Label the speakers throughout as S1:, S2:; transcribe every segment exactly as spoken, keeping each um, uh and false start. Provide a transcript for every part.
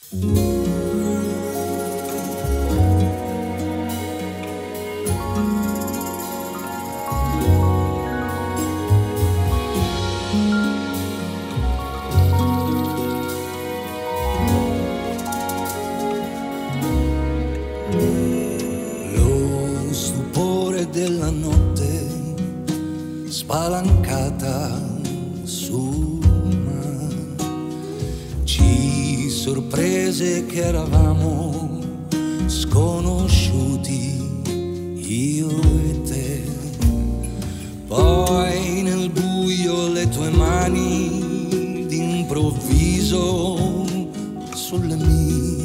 S1: Della notte spalancata sul mare ci sorprese che eravamo sconosciuti, io e te. Poi nel buio le tue mani d'improvviso sulle mie.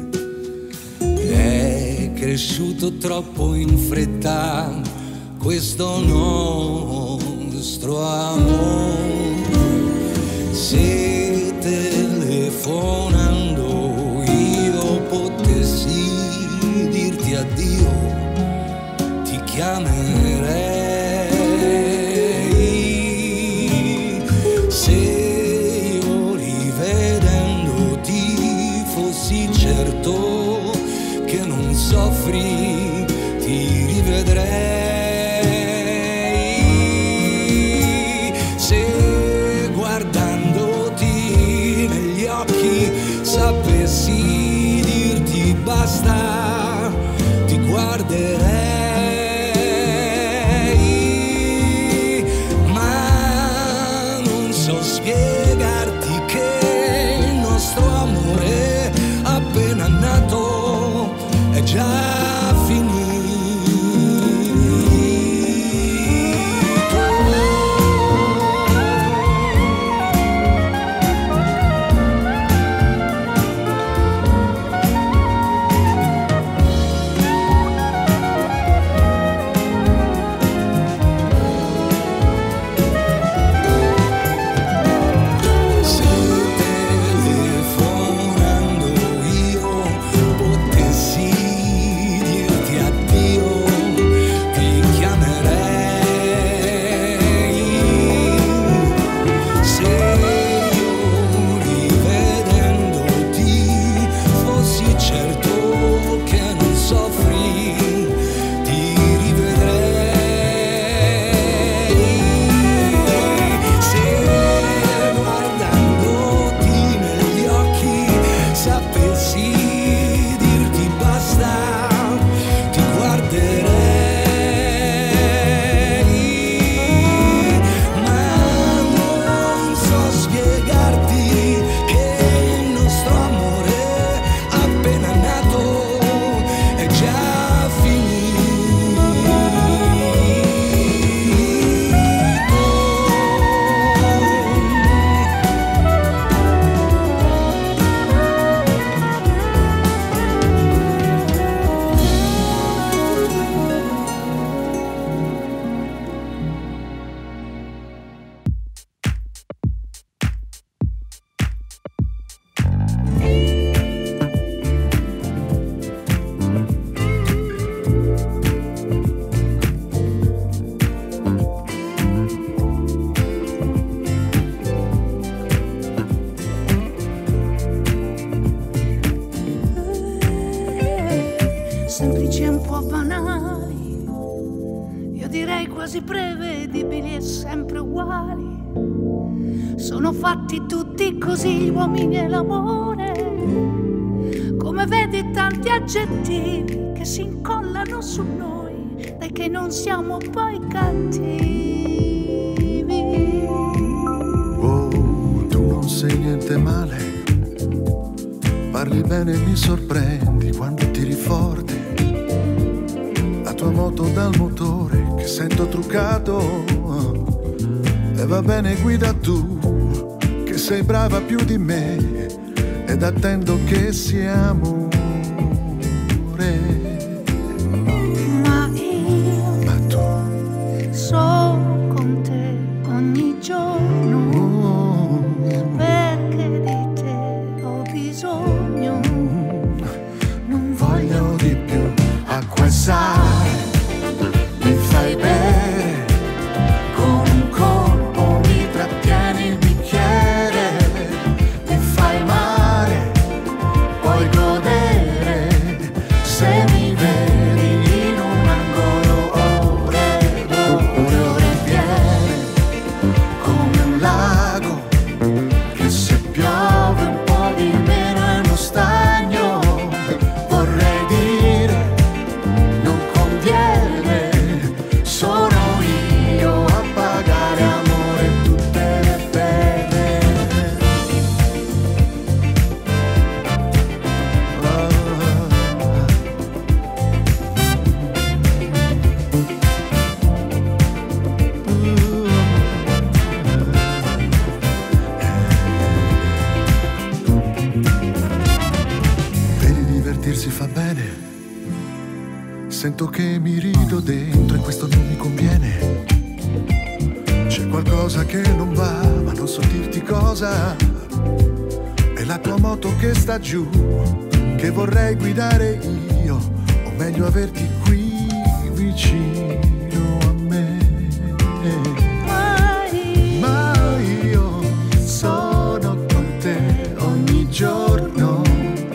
S1: È cresciuto troppo in fretta questo nostro amore. Se telefonando io potessi dirti addio, ti chiamerei. Se io rivedendoti fossi certo che non soffri, ti rivedrei. Se guardandoti negli occhi sapessi dirti basta, ti guarderei. Ma non so spiegarti che il nostro amore appena nato è già finito.
S2: Semplici e un po' banali, io direi quasi prevedibili e sempre uguali. Sono fatti tutti così gli uomini e l'amore, come vedi tanti aggettivi che si incollano su noi, dai che non siamo poi cattivi.
S3: Oh, tu non sei niente male, parli bene e mi sorprendi quando tiri forte la tua moto dal motore che sento truccato. E va bene, guida tu che sei brava più di me ed attendo che siamo re.
S2: Ma io,
S3: Ma tu
S2: sono con te ogni giorno,
S3: oh,
S2: perché di te ho bisogno. Non
S3: voglio di più acqua e sale, mi fai bere con un colpo, mi trattieni il bicchiere, mi fai male fa bene. Sento che mi rido dentro e questo non mi conviene. C'è qualcosa che non va, ma non so dirti cosa. È la tua moto che sta giù, che vorrei guidare io, o meglio averti qui vicino a me. Ma io sono con te ogni giorno,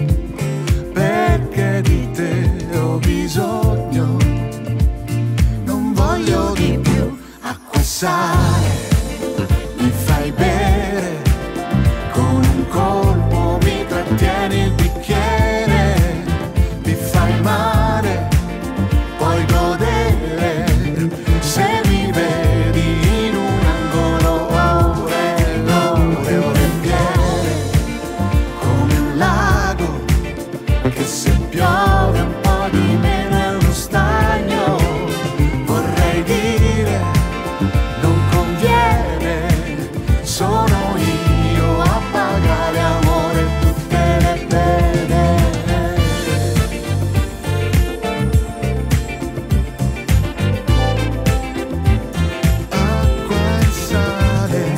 S3: perché di te ho bisogno. Non voglio di più acqua e sale, mi fai bere con un colpo, mi trattieni il bicchiere, mi fai male, puoi godere. Se mi vedi in un angolo ore e ore, ore intere, come un lago che se piove un po' di meno è uno stagno. Vorrei dire, non conviene, sono io a pagare amore tutte le pene. Acqua e sale,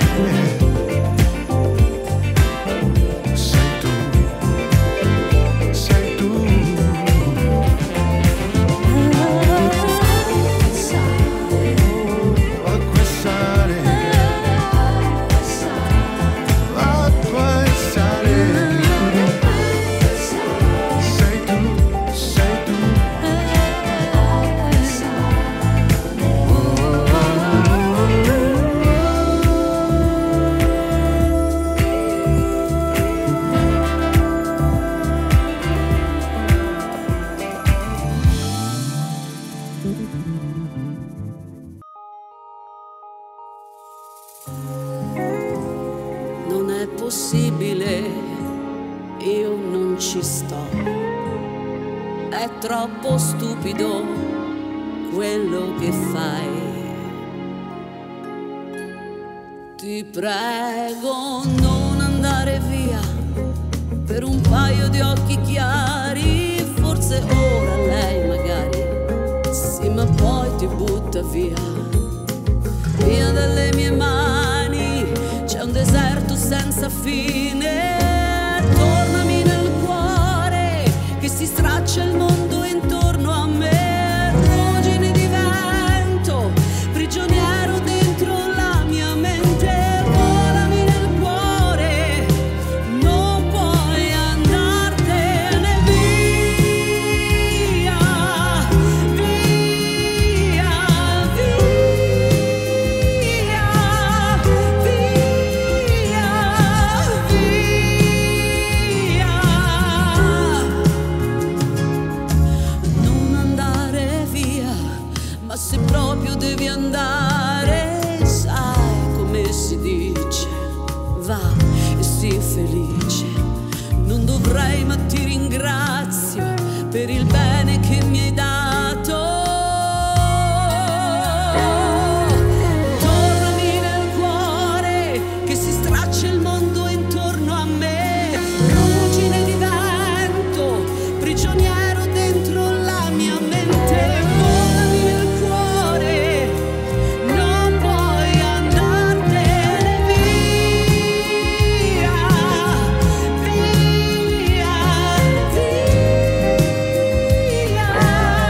S3: sei tu, sei tu. Acqua e sale, acqua e sale, sei tu, sei tu.
S4: Non è possibile, io non ci sto. È troppo stupido quello che fai. Ti prego, non andare via per un paio di occhi chiari. Forse ora lei magari, sì, ma poi ti butta via. Via dalle mie mani, c'è un deserto senza fine. Tornami nel cuore che si straccia il mondo intorno a me. Ruggine di vento, prigioniero dentro la mia mente. Volami nel cuore, non puoi andartene via, via, non andare via, ma se proprio devi andare, sai come si dice, va e sii felice. Non dovrei, ma ti ringrazio per il bene che mi hai dato. Tornami nel cuore che si straccia il mondo intorno a me. Ruggine di vento, prigioniero dentro la mia mente. Volami nel cuore, non puoi andartene via, via, via.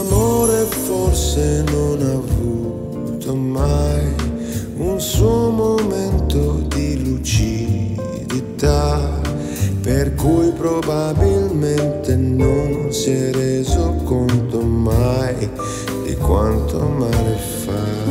S5: L'amore forse non ha avuto mai un suo momento di lucidità, per cui probabilmente non si è reso conto mai di quanto male fa.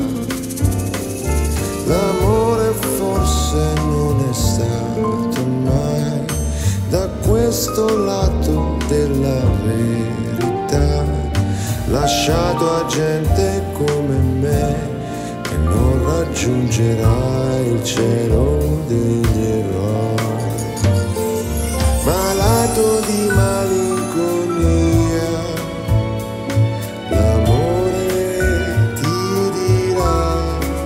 S5: L'amore forse non è stato mai da questo lato della verità, lasciato a gente come me che non raggiungerà il cielo degli eroi. Malato di malinconia, l'amore ti dirà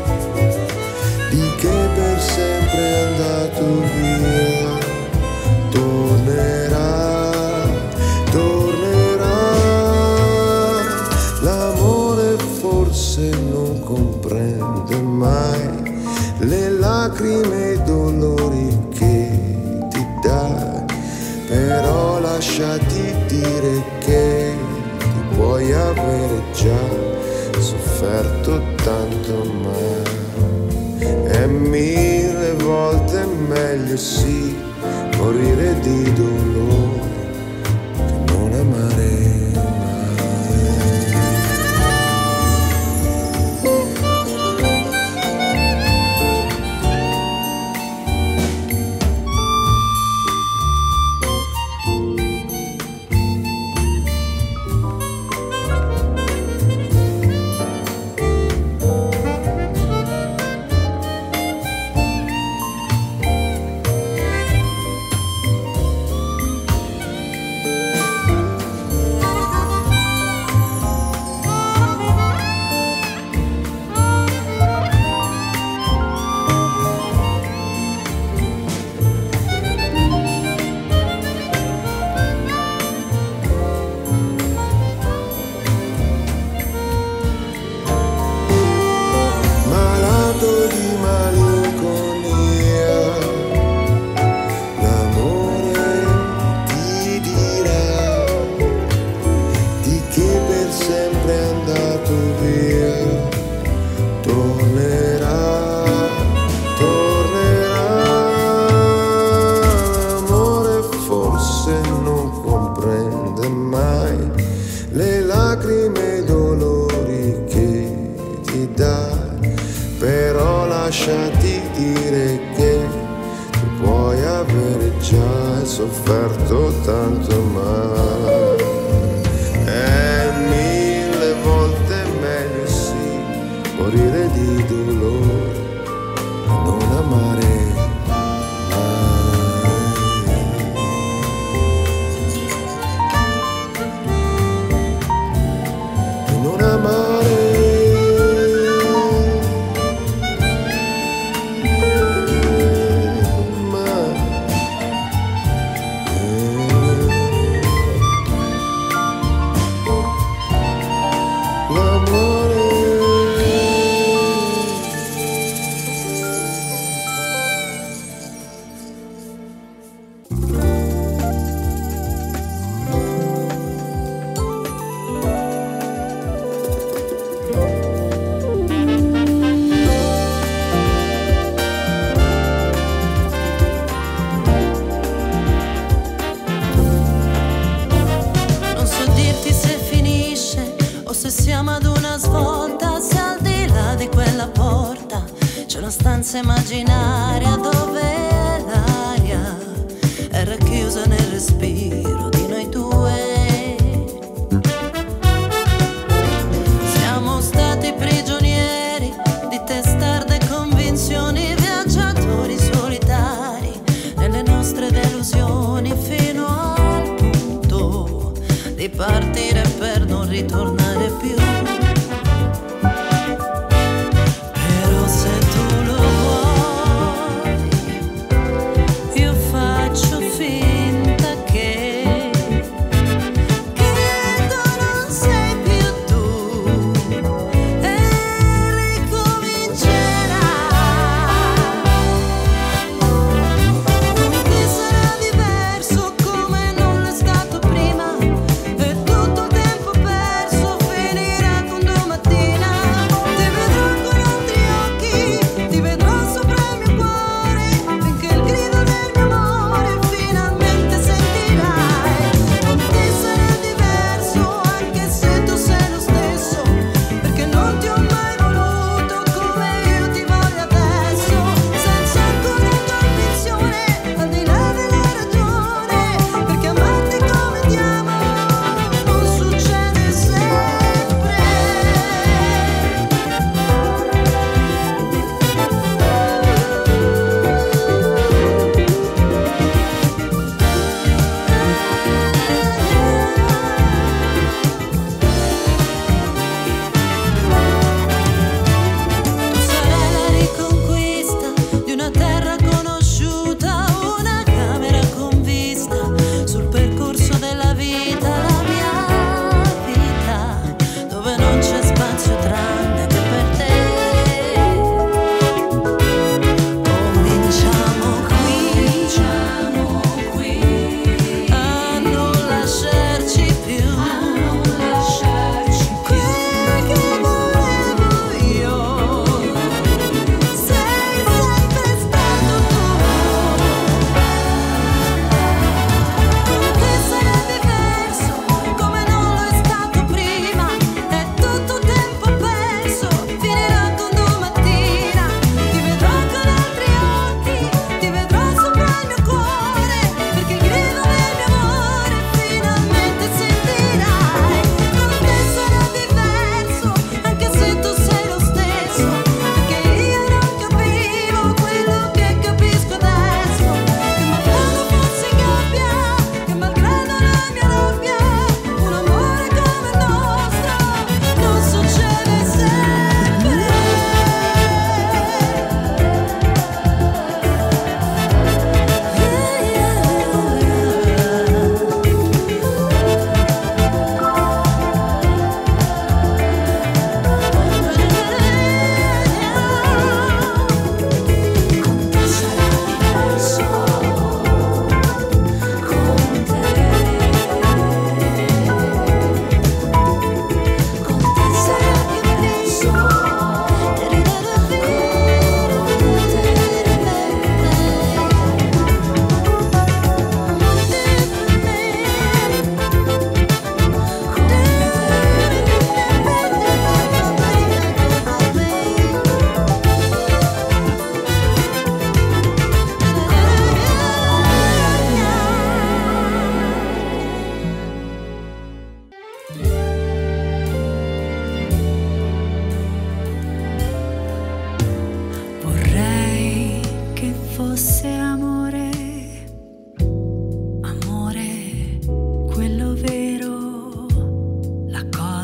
S5: di che per sempre è andato via, tornerà, tornerà. L'amore forse non comprende mai le lacrime e i dolori che ti dà, però lasciati dire che tu puoi avere già sofferto tanto, ma è mille volte meglio sì morire di dolore che non amare sofferto tanto, ma è mille volte meglio sì morire di dolore e non amare mai, e non amare.
S4: Immaginaria dove l'aria è racchiusa nel respiro di noi due. Siamo stati prigionieri di testarde convinzioni, viaggiatori solitari nelle nostre delusioni, fino al punto di partire per non ritornare più.
S6: Tutto il tempo perso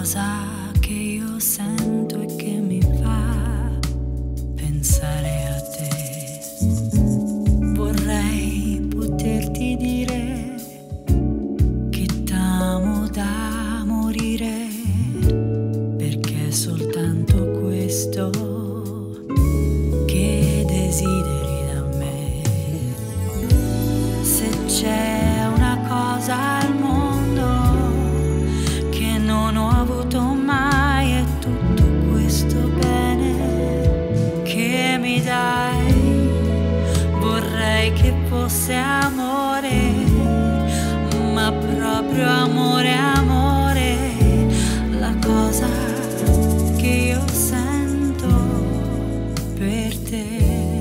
S2: cosa che io sento e che mi fa pensare a te. Vorrei poterti dire che t'amo da morire, perché è soltanto questo che desideri da me. Se c'è una cosa al mondo che non ho avuto mai, è tutto questo bene che mi dai. Vorrei che fosse amore, ma proprio amore, amore, la cosa che io sento per te.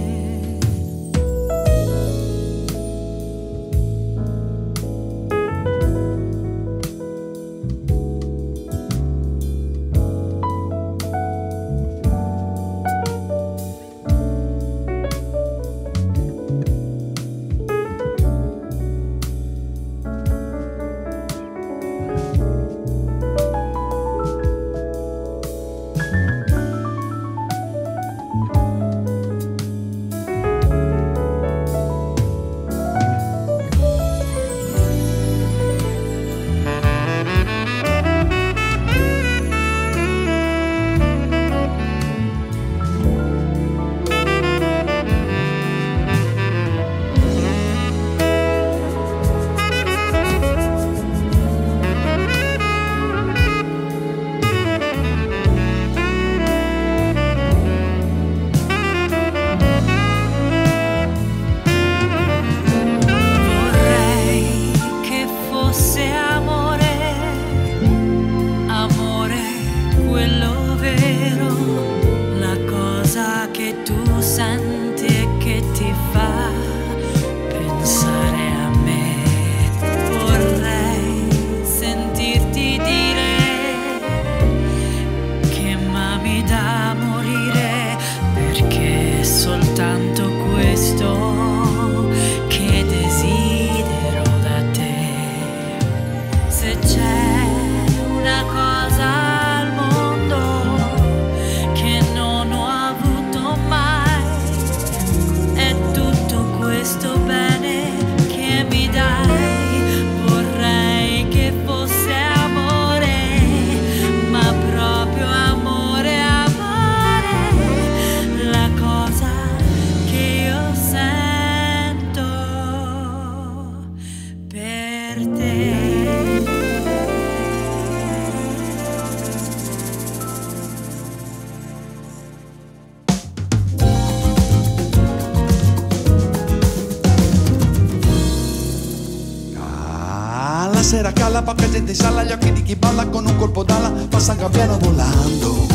S6: Sera cala, poca gente in sala, gli occhi di chi balla con un colpo d'ala, passa un gabbiano volando,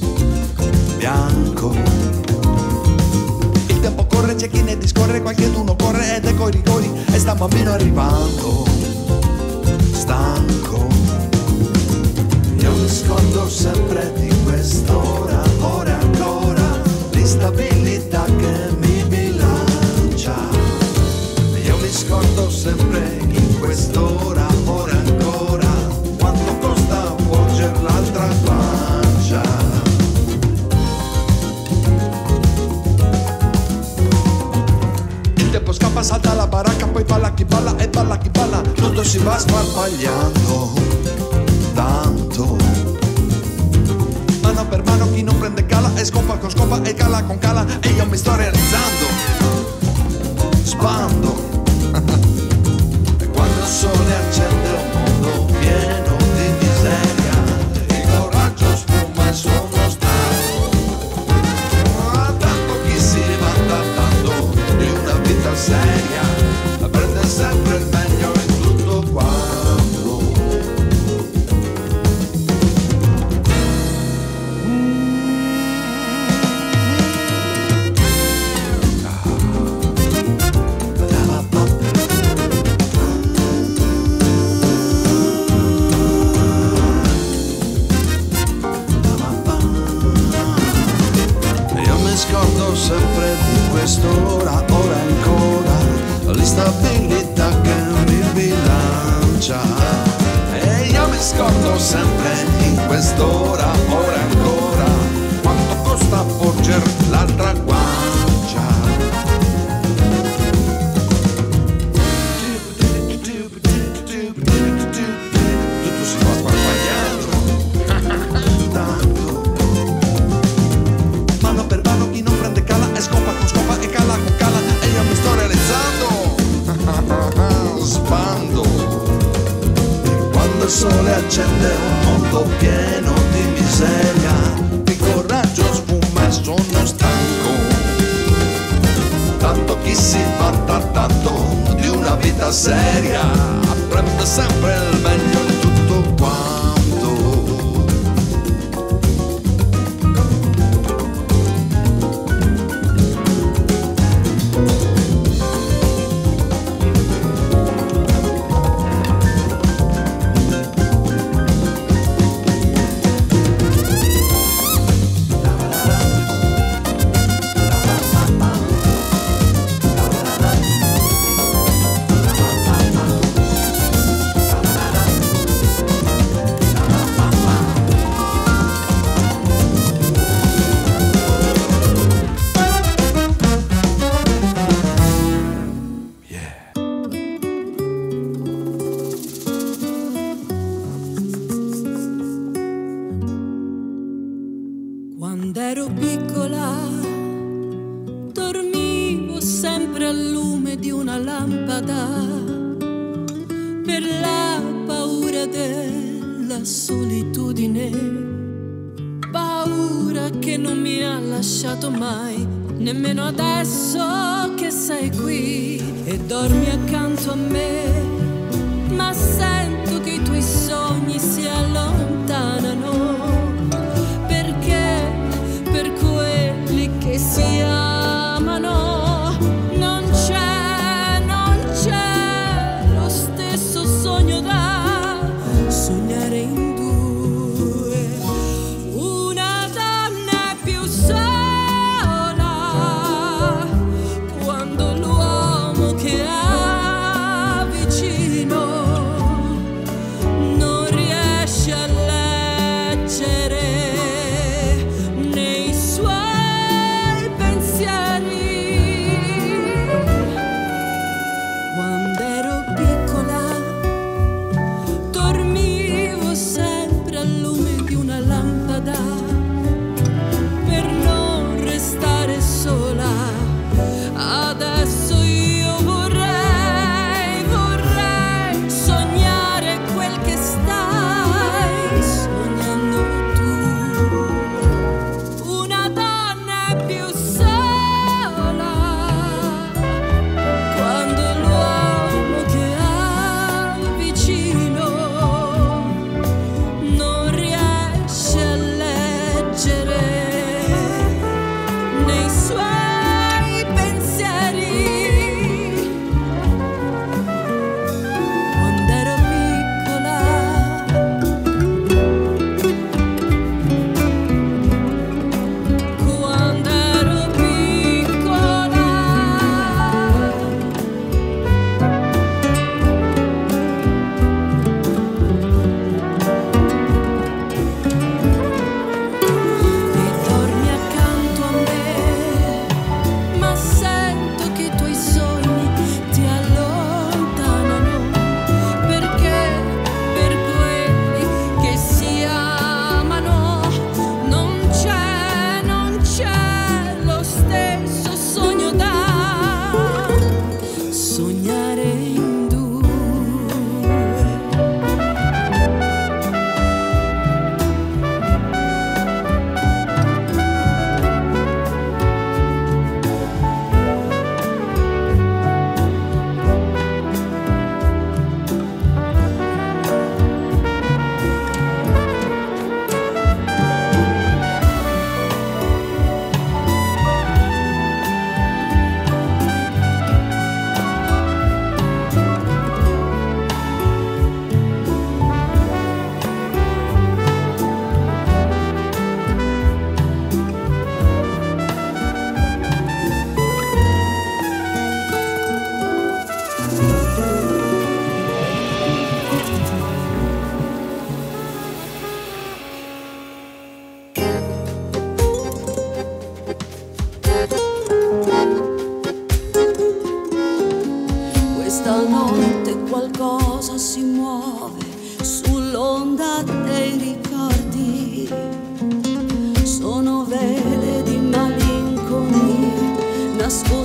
S6: bianco. Il tempo corre, c'è chi ne discorre, qualcheduno corre ed ecco i rigori, e sta un bambino arrivando, stanco.
S5: Io mi scordo sempre di quest'ora, ora ancora, l'instabilità che mi bilancia. Io mi scordo sempre in quest'ora, ora ancora, quanto costa volgere l'altra pancia.
S6: Il tempo scappa, salta la baracca, poi balla chi balla e balla chi balla, tutto si va sparpagliando, tanto. Mano per mano chi non prende cala, e scopa con scopa e cala con cala, e io mi sto realizzando, sbando.
S5: Il sole accende un mondo pieno di miseria, il coraggio sfuma e sono stanco. Ma tanto chi si vanta tanto di una vita seria, prende sempre il meglio in tutto quanto. Sempre di quest'ora, ora ancora, l'instabilità che mi bilancia. E io mi scordo sempre in
S6: quest'ora, ora ancora, quanto costa porger l'altra guancia? Tutto si va sparpagliando, tanto. Mano per mano chi non prende cala e scopa con scopa e cala con cala e io mi sto realizzando. Sbando. E quando il sole accende un mondo pieno di miseria, di coraggio sfuma e sono stanco. Tanto chi si vanta tanto di una vita seria prende sempre il meglio di tutto quanto.
S4: Quando ero piccola dormivo sempre al lume di una lampada per la paura della solitudine, paura che non mi ha lasciato mai, nemmeno adesso che sei qui e dormi accanto a me, ma sento che i tuoi sogni si allontanano. Per quelli che si amano non c'è, non c'è lo stesso sogno da sognare in due. Una donna è più sola quando l'uomo che ha vicino non riesce a leggere
S7: Leggere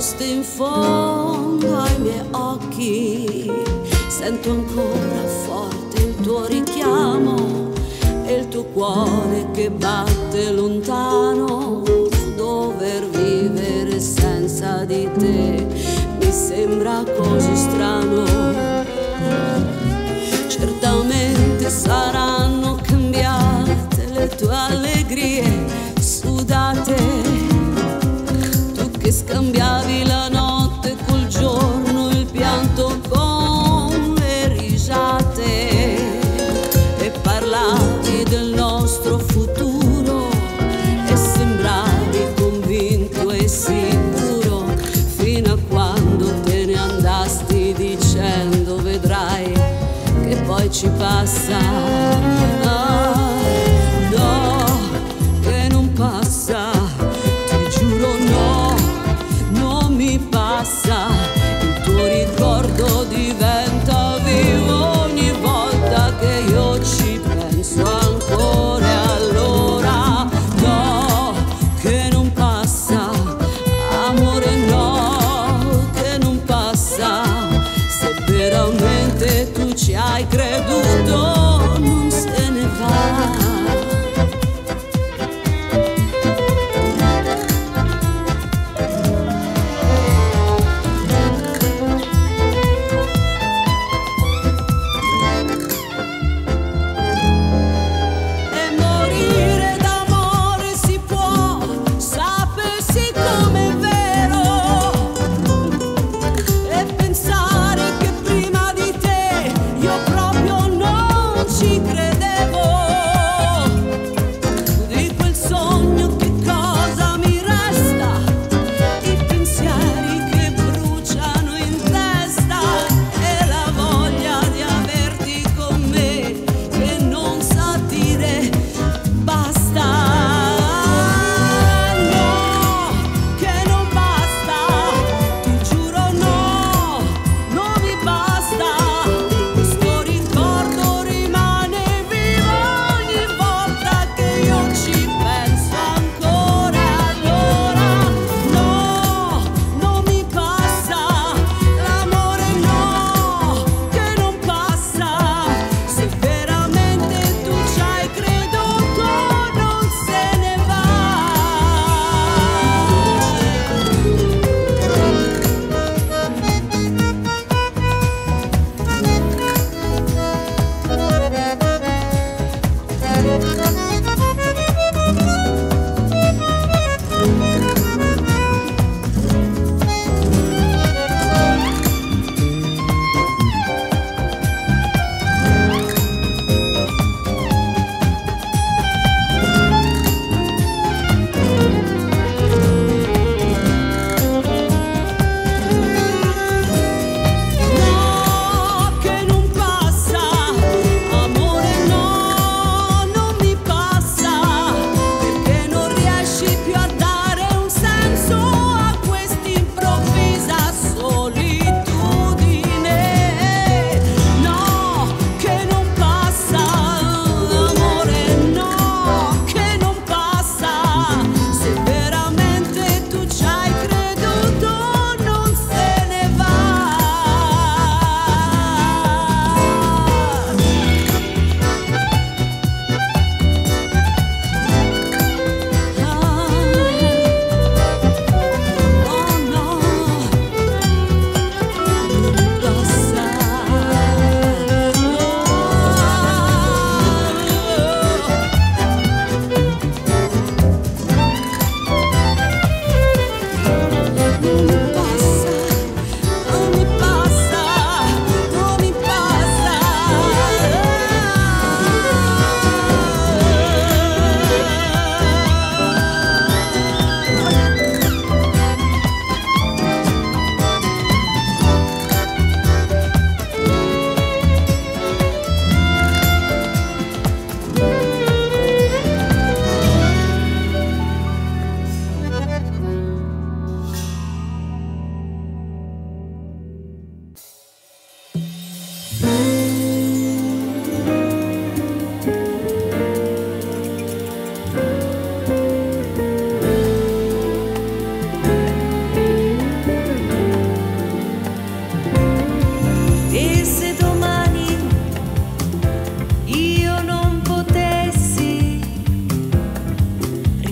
S4: nascoste in fondo ai miei occhi, sento ancora forte il tuo richiamo e il tuo cuore che batte lontano. Dover vivere senza di te mi sembra così strano. Certamente saranno cambiate le tue allegrie sudate, tu che scambiavi la notte col giorno, il pianto con le risate, e parlavi del nostro futuro e sembravi convinto e sicuro, fino a quando te ne andasti dicendo vedrai che poi ci passa. Ah, no, che non passa, ti giuro no, non mi passa. Il tuo ricordo diventa vivo ogni volta che io ci penso ancora. E allora no, che non passa, amore no, che non passa. Se veramente tu ci hai creduto, non se ne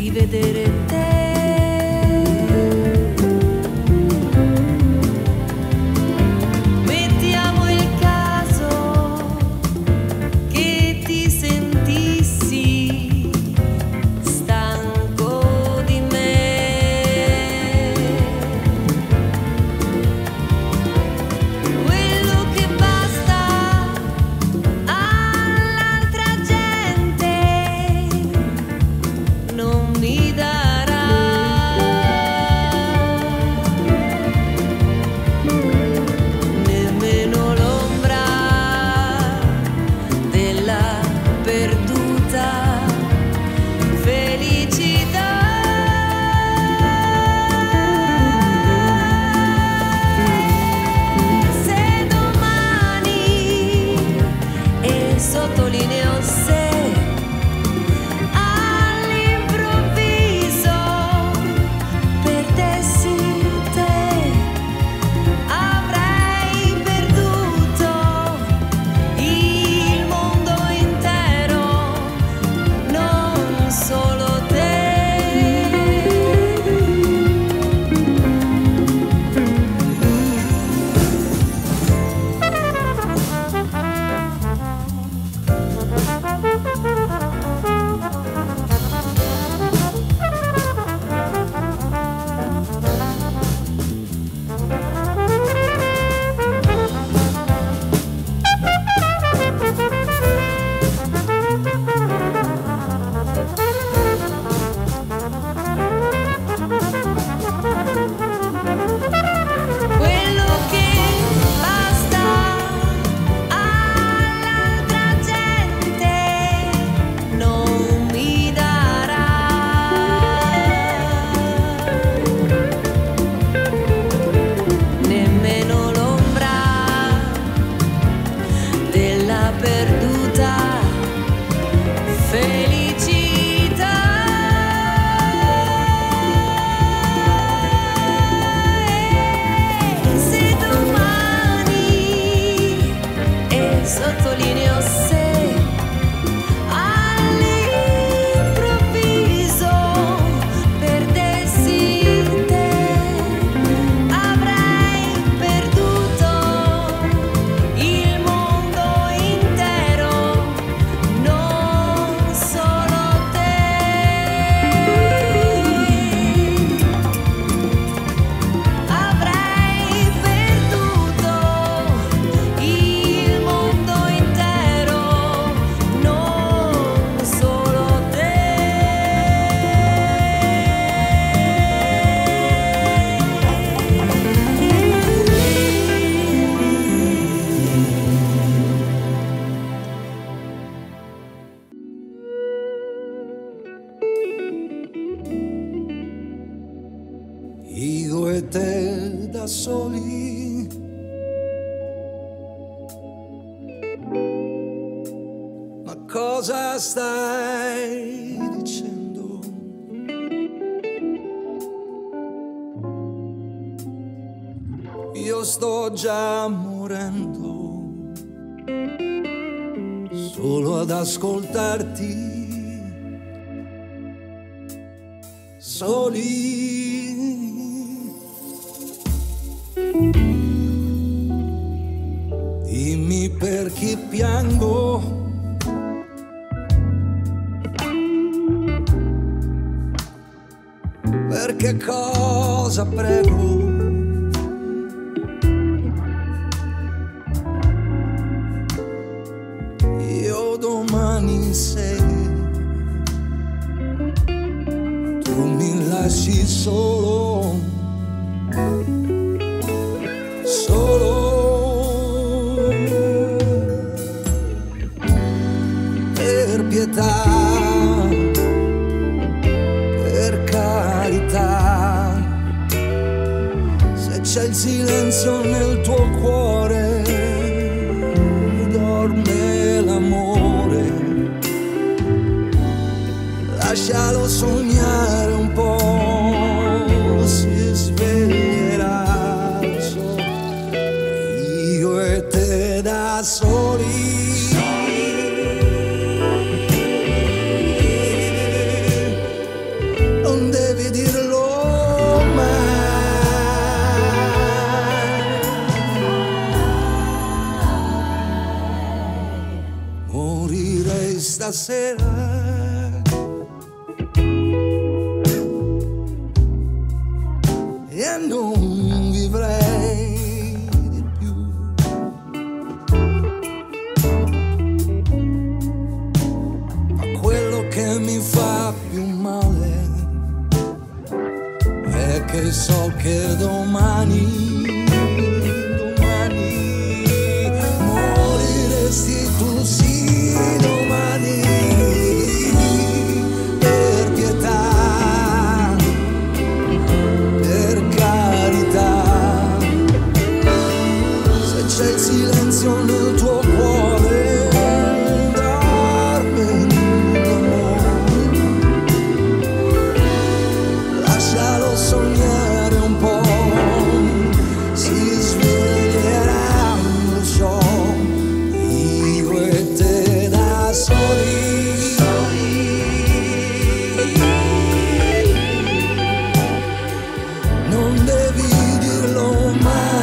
S4: di vedere te. Mettiamo il caso che ti sentissi stanco di me. Quello che basta all'altra gente non mi darà. Nemmeno l'ombra della perduta felicità. Se domani, e sottolineo se, all'improvviso perdessi te, avrei perduto il mondo intero, non solo te. Quello che basta all'altra gente non mi darà. Nemmeno l'ombra della perduta felicità. Se domani, e sottolineo se, all'improvviso perdessi te, avrei perduto il mondo intero, non solo te. Avrei perduto il mondo intero, non solo te.
S1: Io e te da soli, ma cosa stai dicendo? Io sto già morendo solo ad ascoltarti, soli. Dimmi perché piango, perché cosa prego. Io domani se tu mi lasci solo, solo. Per pietà, per carità, se c'è il silenzio nel tuo cuore, dorme l'amore, lascialo sognare un po', si sveglierà, so, io e te da soli. fa più male è che so che domani, domani moriresti tu, sì, domani, per pietà, per carità, se c'è il silenzio nel tuo cuore, dorme lascialo sognare un po', si sveglierà, lo so, io e te da soli, non devi dirlo mai.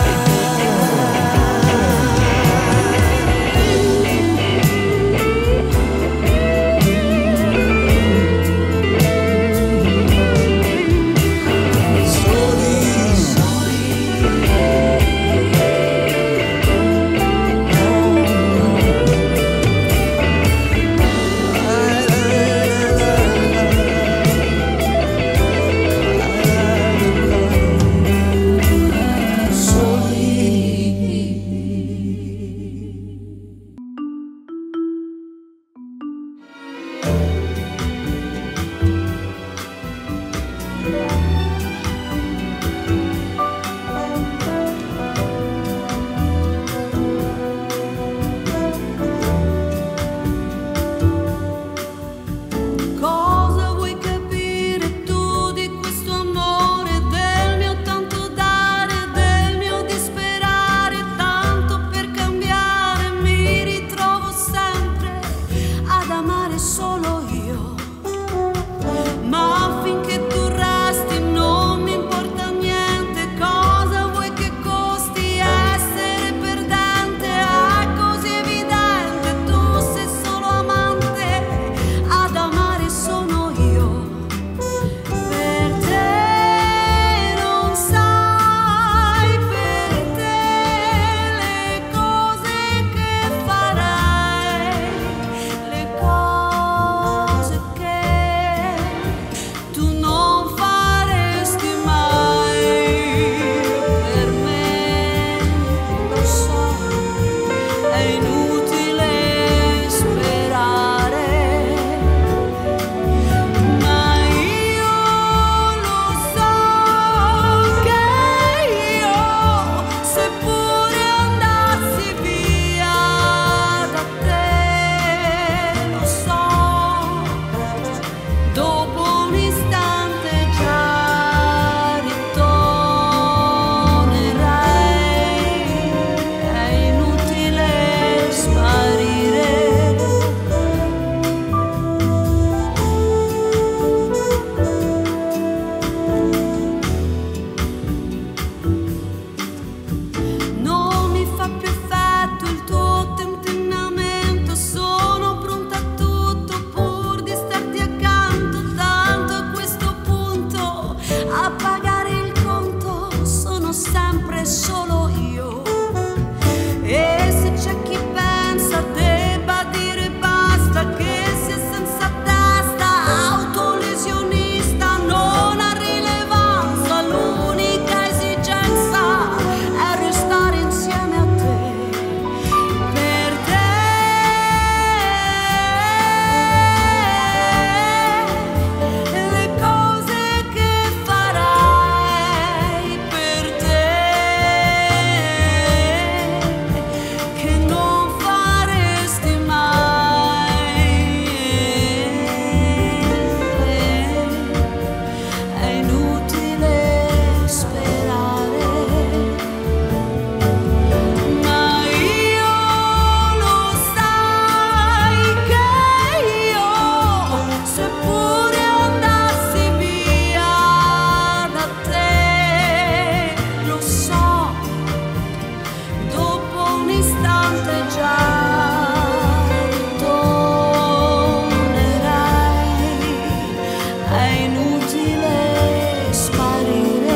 S4: Cosa vuoi capire tu di questo amore, del mio tanto dare, del mio disperare, tanto per cambiare mi ritrovo sempre ad amare solo io, ma finché tu resti non mi importa niente, cosa vuoi che costi essere perdente, è così evidente, tu sei solo amante, ad amare sono io, per te non sai, per te le cose che farai, le cose che tu non faresti mai, per me lo so, è inutile sperare, ma io lo so che io, seppure andassi via da te, lo so, dopo un istante già ritornerai, è inutile sparire. Non mi fa più effetto il tuo tentennamento, sono pronta a tutto pur di starti accanto, tanto a questo punto a pagare il conto sono sempre solo io, e se c'è chi pensa debba dire basta, che sia senza testa, autolesionista, non ha rilevanza, l'unica esigenza è restare insieme a te, per te le cose che farai, per te che non faresti mai, è inutile sperare, ma io lo sai che io, seppure andassi via da te, lo so, dopo un istante già ritornerai, è inutile sparire.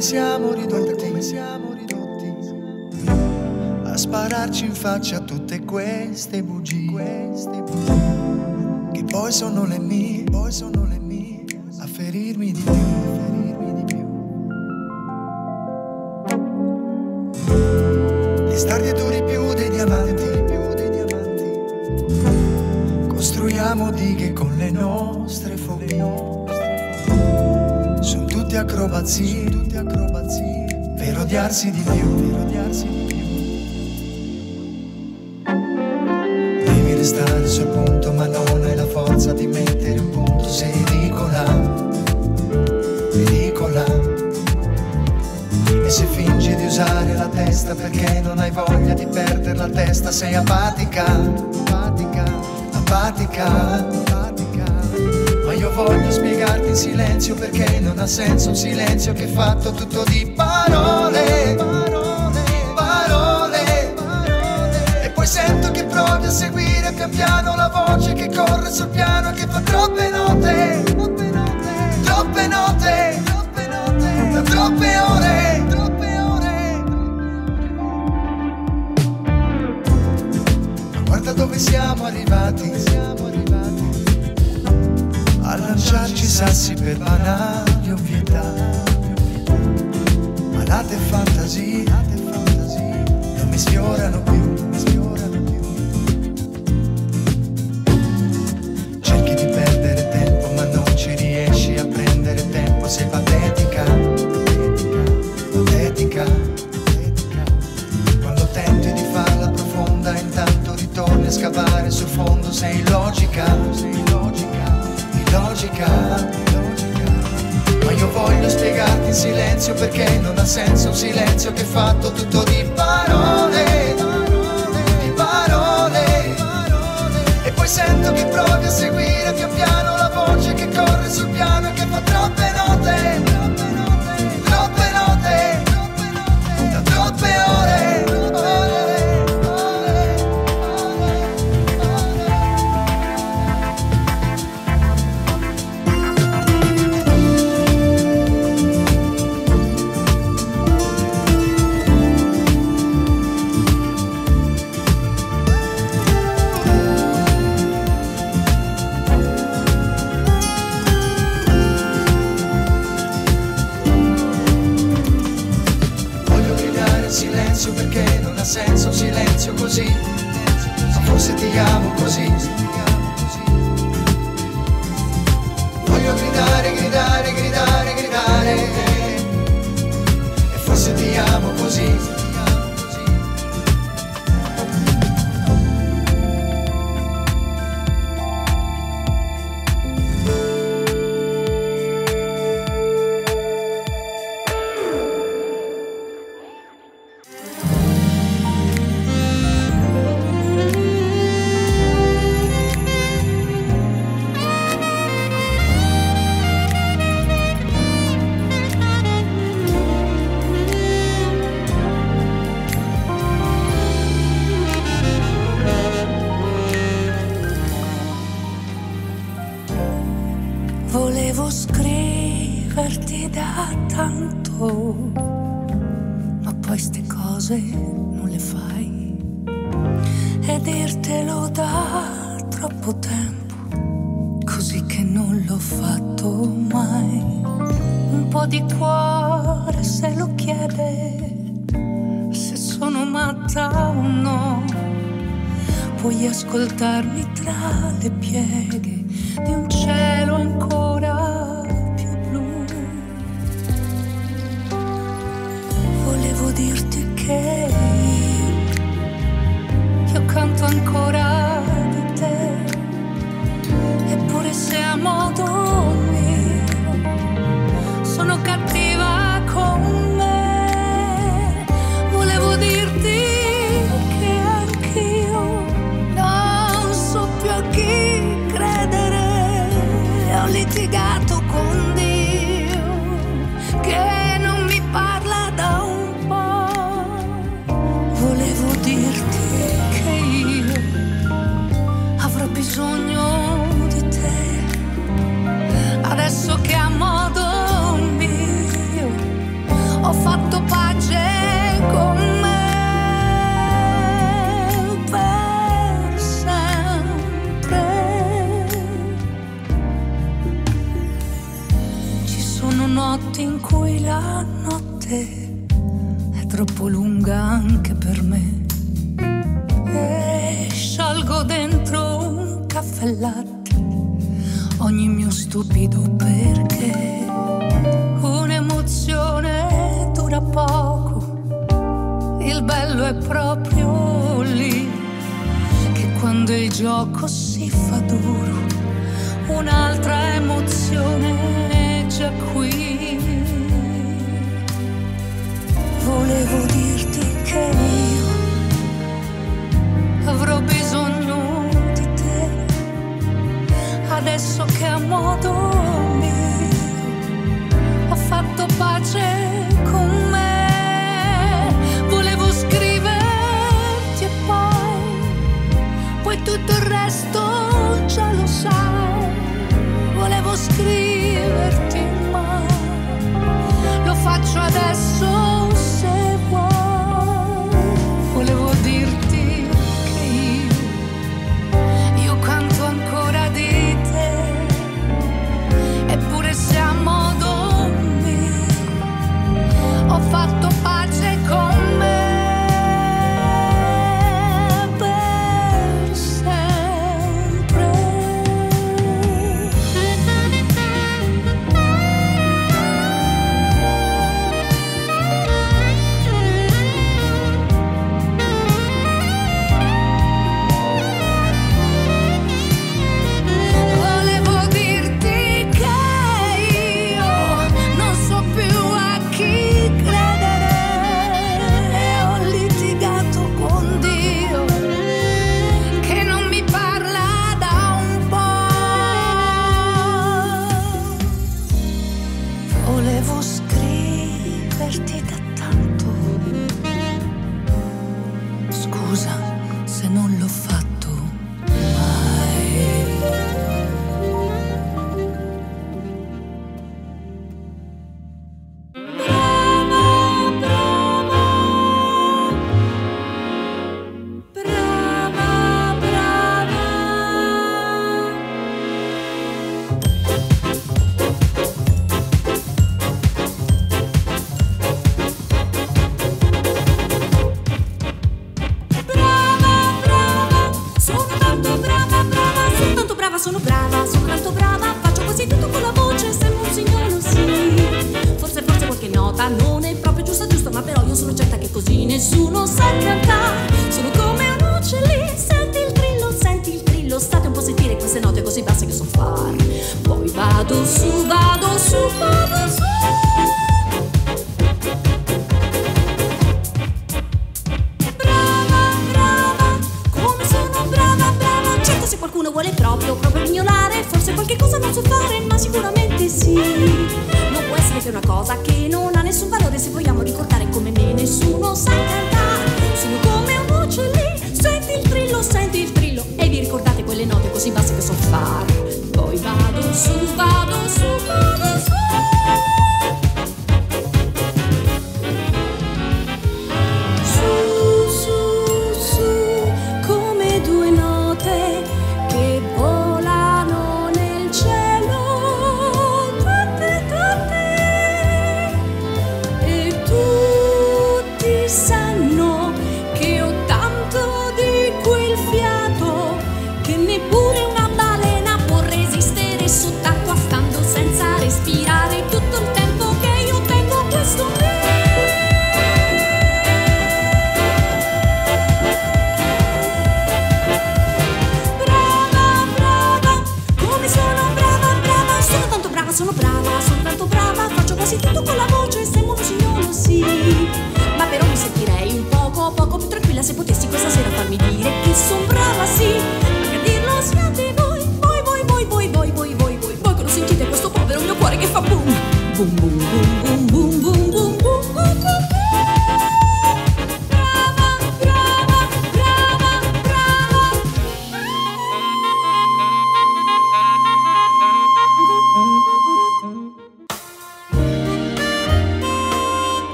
S7: come siamo ridotti, come siamo ridotti a spararci in faccia tutte queste bugie, queste bugie che poi sono le mie, poi sono le mie a ferirmi di più, a ferirmi di più. Gli stardi duri più dei diamanti, più dei diamanti. Costruiamo dighe con le nostre fobie. Sono tutte acrobazie, tutte acrobazie per odiarsi di più, per odiarsi di più. Devi restare sul punto, ma non hai la forza di mettere un punto. Sei ridicola, ridicola. E se fingi di usare la testa perché non hai voglia di perdere la testa, sei apatica, apatica, apatica, apatica. Ma io voglio spiegarti in silenzio perché non ha senso un silenzio che è fatto tutto di parole, parole, parole, parole. E poi sento che provi a seguire pian piano la voce che corre sul piano e che fa troppe note, troppe note, troppe note, troppe note, da troppe ore, troppe ore. Ma guarda dove siamo arrivati, siamo arrivati a lanciarci sassi per banali ovvietà. Malate fantasie, non mi sfiorano più, mi sfiorano più. Cerchi di perdere tempo ma non ci riesci a prendere tempo. Sei patetica, patetica, patetica. Quando tenti di farla profonda intanto ritorni a scavare sul fondo. Sei illogica, sei illogica, illogica, illogica. Ma io voglio spiegarti in silenzio perché non ha senso un silenzio che è fatto tutto di parole, di parole, e poi sento che provi a seguire pian piano la voce che corre sul piano e che fa troppe note, troppe note, da troppe ore, ore. Perché non ha senso un silenzio così, ma forse ti amo così. Voglio gridare, gridare, gridare, gridare, e forse ti amo così.
S2: Volevo scriverti da tanto, ma poi ste cose non le fai, e dirtelo da troppo tempo, così che non l'ho fatto mai. Un po' di cuore se lo chiede, se sono matta o no. Puoi ascoltarmi tra le pieghe di un cielo ancora più blu. Volevo dirti che io, io canto ancora di te, eppure se a modo mio sono cattiva con me. Volevo dirti che anch'io non so più a chi credere. Ho litigato con Dio che non mi parla da un po'. Volevo dirti che io avrò bisogno di te, adesso che a modo mio notti in cui la notte è troppo lunga anche per me e sciolgo dentro un caffè latte ogni mio stupido perché. Un'emozione dura poco, il bello è proprio lì, che quando il gioco si fa duro un'altra emozione è già qui. Volevo dirti che io avrò bisogno di te adesso che a modo mio ho fatto pace con me. Volevo scriverti e poi poi tutto il resto già lo sai. Volevo scriverti ma lo faccio adesso se vuoi. Volevo dirti che io io canto ancora di te eppure se a modo mio ho fatto pace con me.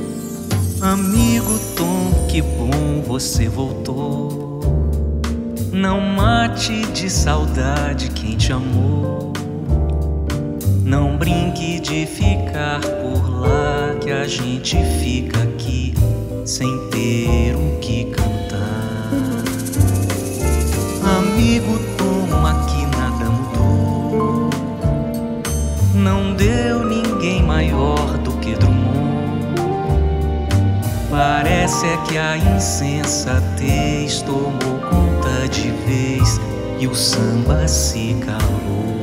S8: Amigo Tom, que bom você voltou. Não mate de saudade quem te amou. Não brinque de ficar por lá, que a gente fica aqui sem ter o que cantar. Amigo, toma que nada mudou. Não deu ninguém maior do que Drummond. Parece é que a insensatez tomou conta de vez e o samba se calou.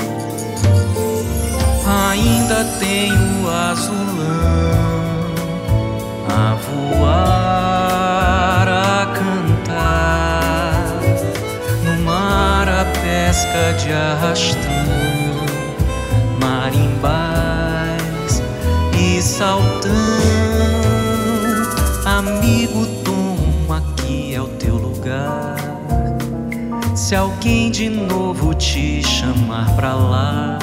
S8: Ainda tenho azulão a voar, a cantar no mar, a pesca de arrastão, marimbás e saltão. Amigo, toma, aqui é o teu lugar. Se alguém de novo te chamar pra lá,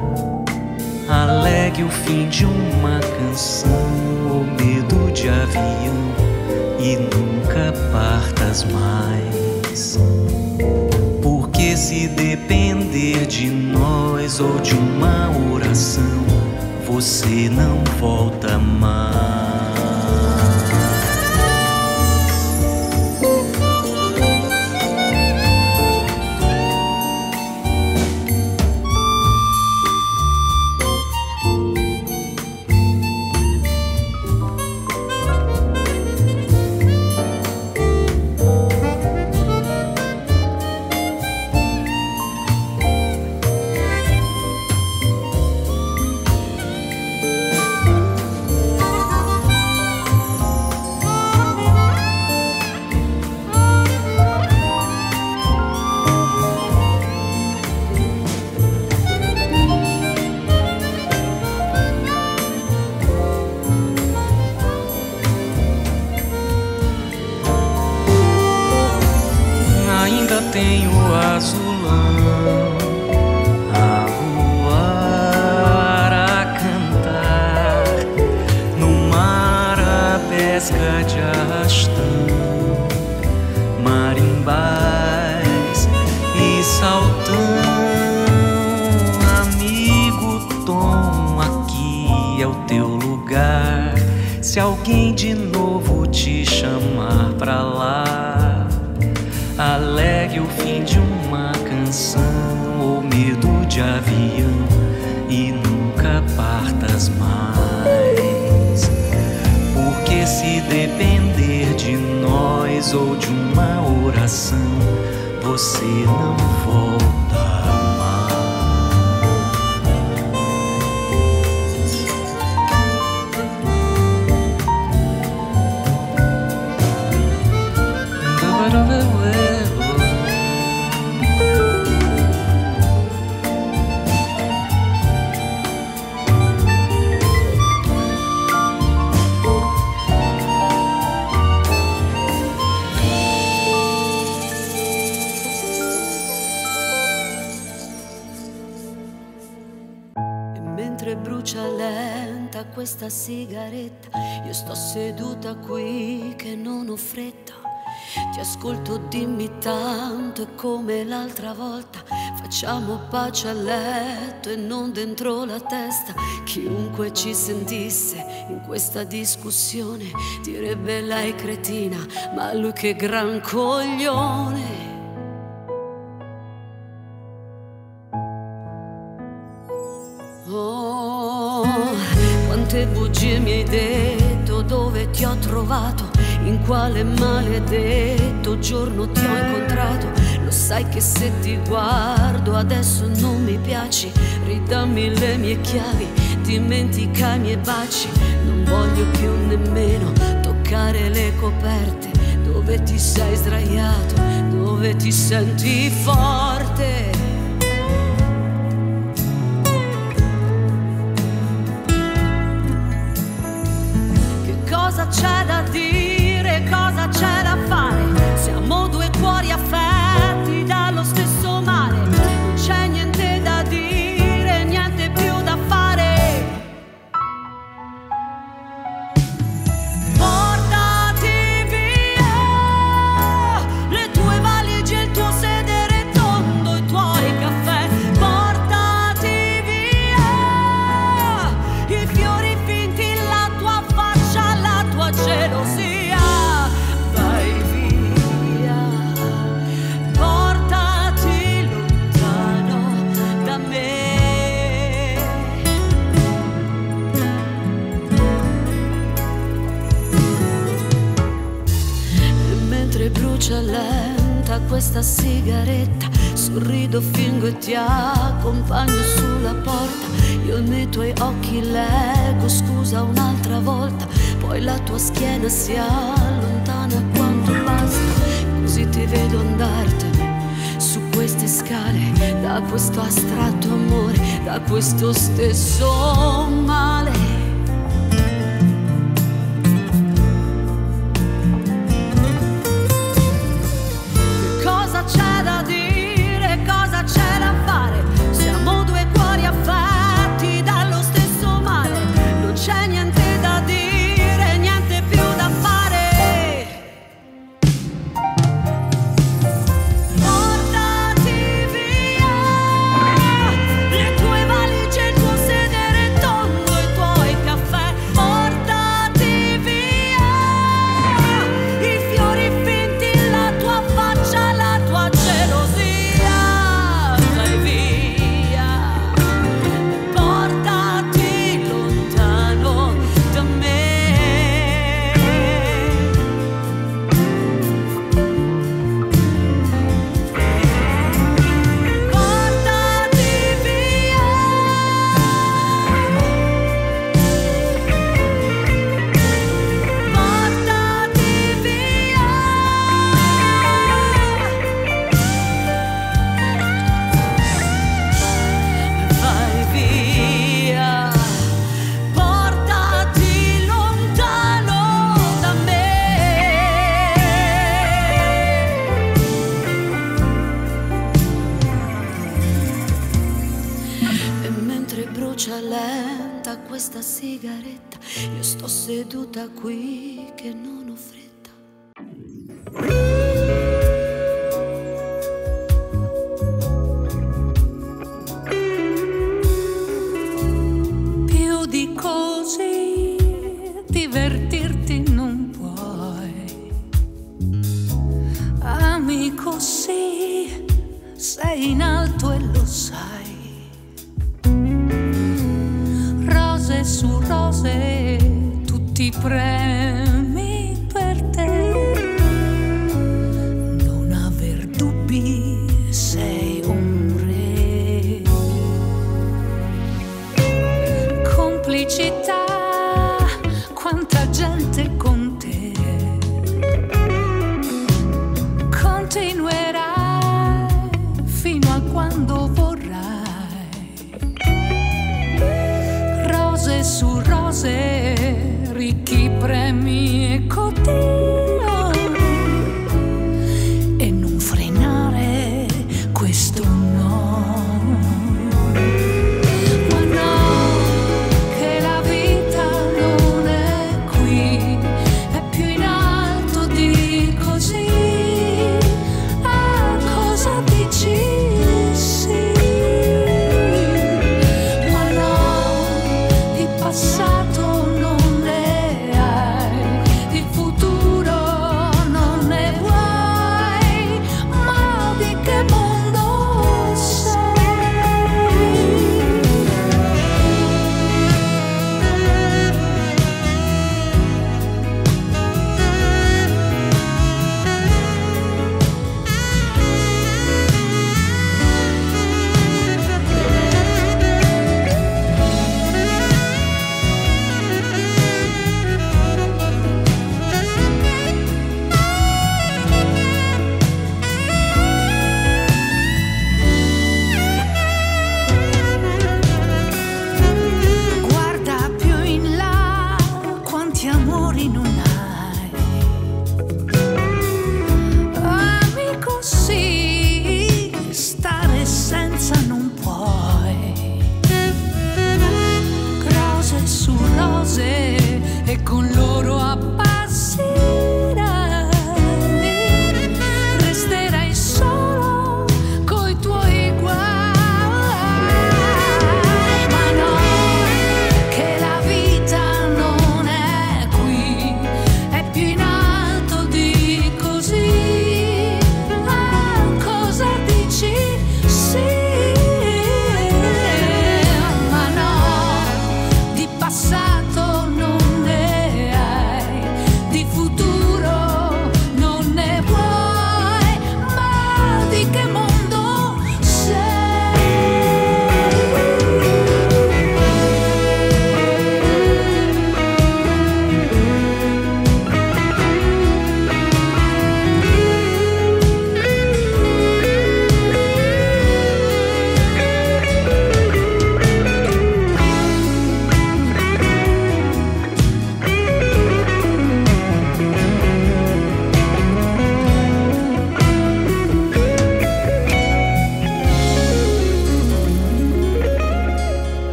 S8: alegue o fim de uma canção ou medo de avião e nunca partas mais. Porque se depender de nós ou de uma oração, você não volta mais. Tenho azulão a voar, a cantar no mar, a pesca de arrastão, marimbás e saltão. Amigo, tom, aqui é o teu lugar. Se alguém de novo te chamar pra lá, alegue o fim de uma canção ou medo de avião e nunca partas mais. Porque se depender de nós ou de uma oração, você não volta questa sigaretta, io sto seduta qui che non ho fretta. Ti ascolto, dimmi tanto e come l'altra volta facciamo pace a letto e non dentro la testa. Chiunque ci sentisse in questa discussione direbbe lei cretina, ma lui che gran coglione. Quante bugie mi hai detto, dove ti ho trovato, in quale maledetto giorno ti ho incontrato. Lo sai che se ti guardo adesso non mi piaci, ridammi le mie chiavi, dimentica i miei baci. Non voglio più nemmeno toccare le coperte, dove ti sei sdraiato, dove ti senti forte. Cosa c'è da dire, cosa c'è da fare? Siamo due cuori affetti dallo stesso mare. Non c'è niente da dire, niente più da fare. Portati via le tue valigie e il tuo mentre brucia lenta questa sigaretta, sorrido, fingo e ti accompagno sulla porta. Io nei tuoi occhi leggo scusa un'altra volta, poi la tua schiena si allontana quanto basta, così ti vedo andartene su queste scale, da questo astratto amore, da questo stesso male. C'è da dire, cosa c'è da fare? Siamo due cuori affetti dallo stesso male. Non c'è niente da dire, niente più da fare. Portati via le tue valigie, il tuo sedere tondo, i tuoi caffè. Portati via i fiori finti, la tua faccia, la tua gelosia. Vai via, portati lontano da me. Portati via, portati via. Vai via, portati lontano da me. E mentre brucia lenta questa sigaretta, io sto seduta qui che non ho fretta.
S2: Più di così divertirti non puoi. Ami così, sei in alto e lo sai. Rose su rose, tutti i premi per te. Non aver dubbi, sei un re. Complicità, quanta gente con te. Continuerai fino a quando vorrai. Rose su rose, ricchi premi e cotillon. E non frenare questo no. Ma no, che la vita non è qui, è più in alto di così.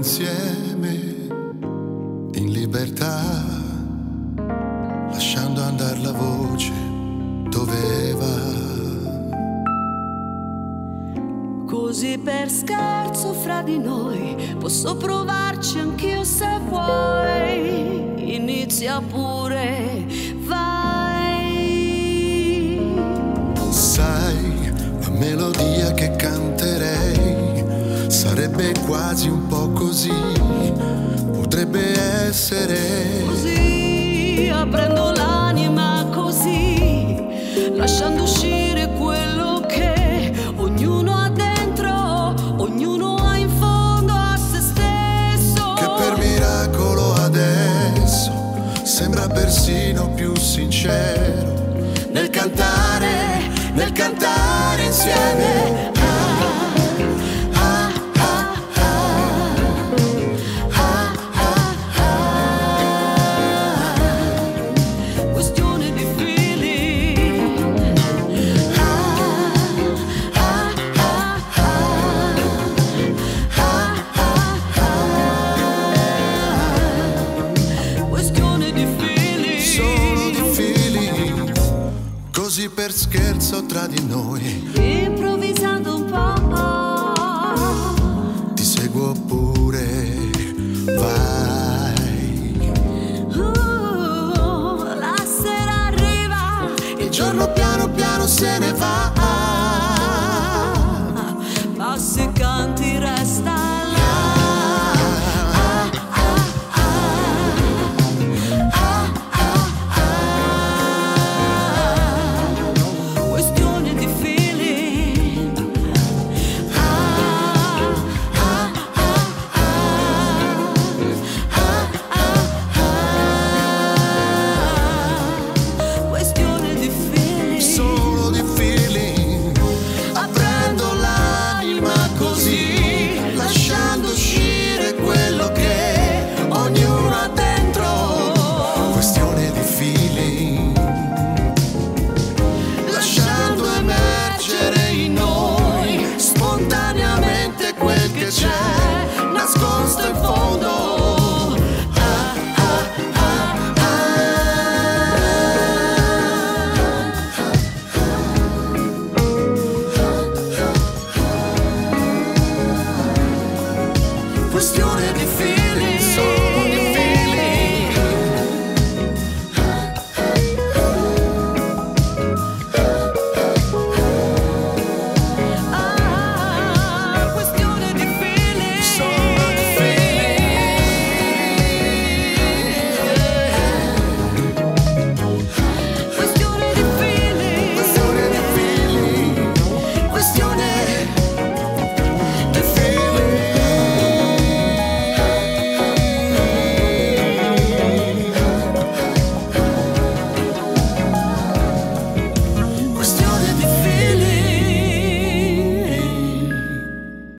S3: insieme in libertà, lasciando andare la voce dove va.
S8: Così per scherzo fra di noi posso provarci anch'io se vuoi. Inizia pure, vai.
S3: Sai, la melodia che canterei sarebbe quasi un po' così, potrebbe essere
S8: così, aprendo l'anima così, lasciando uscire quello che ognuno ha dentro, ognuno ha in fondo a se stesso.
S3: Che per miracolo adesso sembra persino più sincero nel cantare, nel cantare insieme. Così per scherzo tra di noi,
S8: improvvisando un po',
S3: ti seguo pure, vai.
S8: uh, la sera arriva,
S3: Il giorno piano piano se ne va.